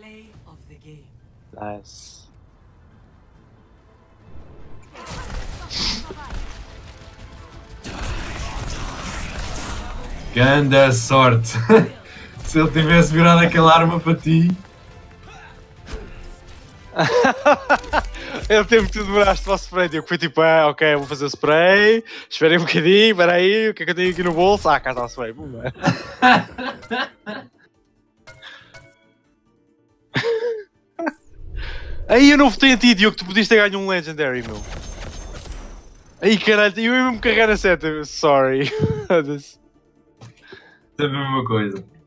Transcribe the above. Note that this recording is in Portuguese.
Nice. Ganda sorte! Se ele tivesse virado aquela arma para ti. Ele teve que tu demoraste para o spray, Diogo. Foi tipo, ok, vou fazer o spray. Esperei um bocadinho, espera aí, o que é que eu tenho aqui no bolso? Ah, cá está o spray. Aí eu não votei a ti, Diogo, tu podias ter ganho um Legendary, meu. Aí caralho, eu ia mesmo carregar a seta, sorry. Sempre a mesma coisa.